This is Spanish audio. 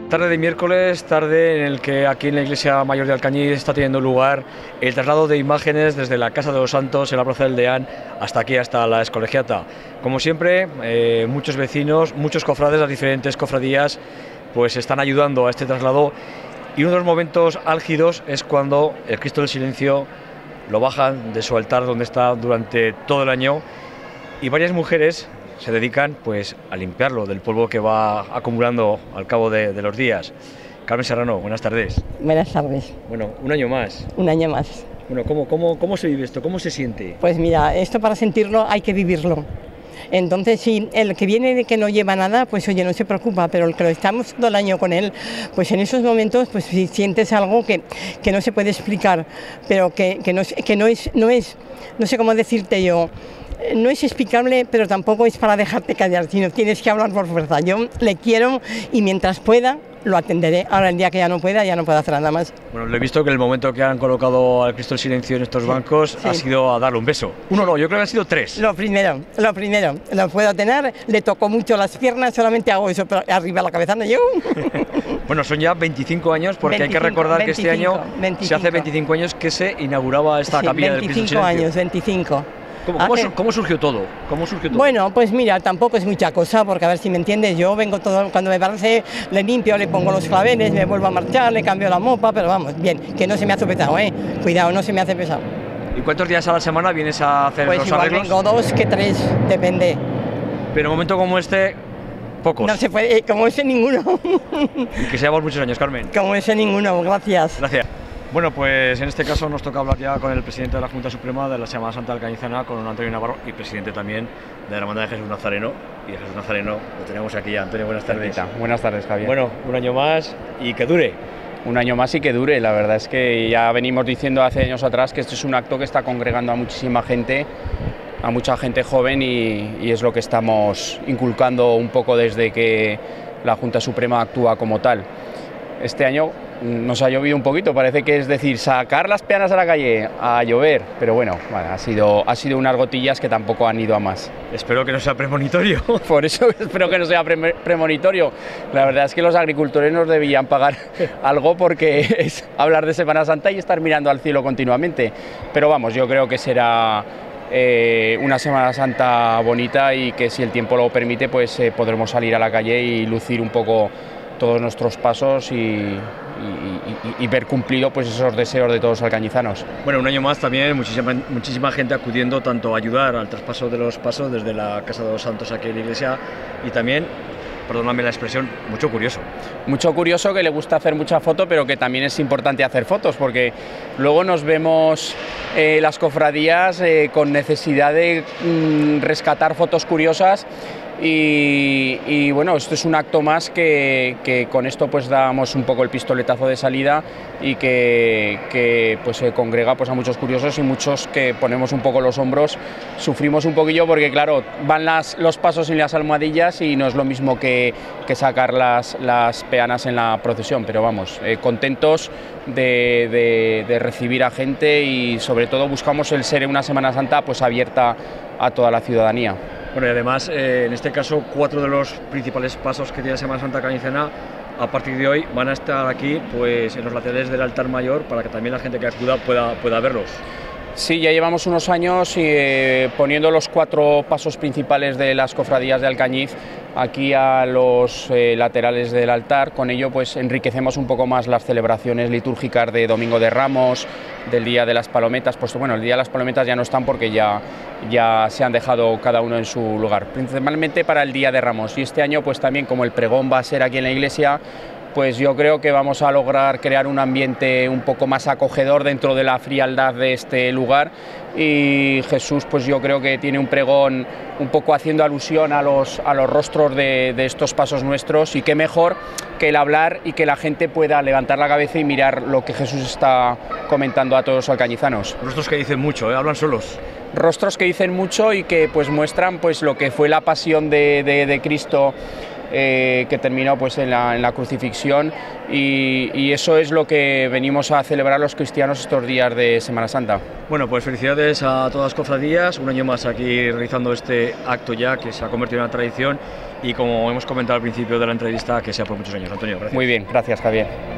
Tarde de miércoles, tarde en el que aquí en la Iglesia Mayor de Alcañiz está teniendo lugar el traslado de imágenes desde la Casa de los Santos en la Plaza del Deán hasta aquí, hasta la Escolegiata. Como siempre, muchos vecinos, muchos cofrades de las diferentes cofradías pues están ayudando a este traslado, y uno de los momentos álgidos es cuando el Cristo del Silencio lo bajan de su altar donde está durante todo el año, y varias mujeres se dedican pues a limpiarlo del polvo que va acumulando al cabo de los días. Carmen Serrano, buenas tardes. Buenas tardes. Bueno, un año más. Un año más. Bueno, ¿cómo se vive esto? ¿Cómo se siente? Pues mira, esto para sentirlo hay que vivirlo. Entonces, si el que viene de que no lleva nada, pues oye, no se preocupa, pero el que lo estamos todo el año con él, pues en esos momentos pues si sientes algo que no se puede explicar, pero que no es, no sé cómo decirte yo, no es explicable, pero tampoco es para dejarte callar, sino tienes que hablar por fuerza. Yo le quiero y mientras pueda lo atenderé. Ahora el día que ya no pueda hacer nada más. Bueno, le he visto que el momento que han colocado al Cristo del Silencio en estos bancos ha sido a darle un beso. Uno no, yo creo que han sido tres. Lo primero, lo puedo tener, le tocó mucho las piernas, solamente hago eso, pero arriba la cabeza no llego. Bueno, son ya 25 años, porque 25, hay que recordar que este año se hace 25 años que se inauguraba esta capilla del Cristo del Silencio. 25 años, 25. ¿Cómo surgió todo? Bueno, pues mira, tampoco es mucha cosa, porque a ver si me entiendes, yo vengo todo, cuando me parece, le limpio, le pongo los claveles, me vuelvo a marchar, le cambio la mopa, pero vamos, bien, que no se me hace pesado, cuidado, no se me hace pesado. ¿Y cuántos días a la semana vienes a hacer los arreglos? Pues igual vengo 2 que 3, depende. Pero en un momento como este, pocos. No se puede, como ese ninguno. Y que seamos muchos años, Carmen. Como ese ninguno, gracias. Gracias. Bueno, pues en este caso nos toca hablar ya con el presidente de la Junta Suprema de la Semana Santa Alcañizana, con Antonio Navarro, y presidente también de la Hermandad de Jesús Nazareno. Y de Jesús Nazareno lo tenemos aquí ya. Antonio, buenas tardes. Buenas tardes, Javier. Bueno, un año más y que dure. Un año más y que dure. La verdad es que ya venimos diciendo hace años atrás que este es un acto que está congregando a muchísima gente, a mucha gente joven, y es lo que estamos inculcando un poco desde que la Junta Suprema actúa como tal. Este año nos ha llovido un poquito, parece que es decir, sacar las peanas a la calle a llover, pero bueno, ha sido unas gotillas que tampoco han ido a más. Espero que no sea premonitorio. Por eso espero que no sea premonitorio. La verdad es que los agricultores nos debían pagar algo, porque es hablar de Semana Santa y estar mirando al cielo continuamente. Pero vamos, yo creo que será una Semana Santa bonita, y que si el tiempo lo permite pues podremos salir a la calle y lucir un poco todos nuestros pasos y ver cumplido pues esos deseos de todos los alcañizanos. Bueno, un año más también, muchísima gente acudiendo tanto a ayudar al traspaso de los pasos desde la Casa de los Santos aquí en la iglesia, y también, perdóname la expresión, mucho curioso. Mucho curioso que le gusta hacer mucha foto, pero que también es importante hacer fotos, porque luego nos vemos las cofradías con necesidad de rescatar fotos curiosas. Y bueno, esto es un acto más que con esto pues damos un poco el pistoletazo de salida, y que pues se congrega pues a muchos curiosos, y muchos que ponemos un poco los hombros, sufrimos un poquillo, porque claro, van los pasos y las almohadillas, y no es lo mismo que sacar las peanas en la procesión, pero vamos, contentos de recibir a gente, y sobre todo buscamos el ser una Semana Santa pues abierta a toda la ciudadanía. Bueno, y además, en este caso, 4 de los principales pasos que tiene la Semana Santa Alcañizana, a partir de hoy van a estar aquí pues en los laterales del altar mayor, para que también la gente que acuda pueda verlos. Sí, ya llevamos unos años poniendo los 4 pasos principales de las cofradías de Alcañiz aquí a los laterales del altar. Con ello pues enriquecemos un poco más las celebraciones litúrgicas de Domingo de Ramos, del Día de las Palometas. Pues bueno, el Día de las Palometas ya no están, porque ya se han dejado cada uno en su lugar, principalmente para el Día de Ramos. Y este año pues también, como el pregón va a ser aquí en la iglesia, pues yo creo que vamos a lograr crear un ambiente un poco más acogedor dentro de la frialdad de este lugar, y Jesús pues yo creo que tiene un pregón un poco haciendo alusión a los rostros de estos pasos nuestros, y qué mejor que el hablar y que la gente pueda levantar la cabeza y mirar lo que Jesús está comentando a todos los alcañizanos. Rostros que dicen mucho, hablan solos. Rostros que dicen mucho y que pues muestran pues lo que fue la pasión de Cristo que terminó pues en la crucifixión, y eso es lo que venimos a celebrar los cristianos estos días de Semana Santa. Bueno, pues felicidades a todas las cofradías, un año más aquí realizando este acto ya que se ha convertido en una tradición y, como hemos comentado al principio de la entrevista, que sea por muchos años. Antonio, gracias. Muy bien, gracias, Javier.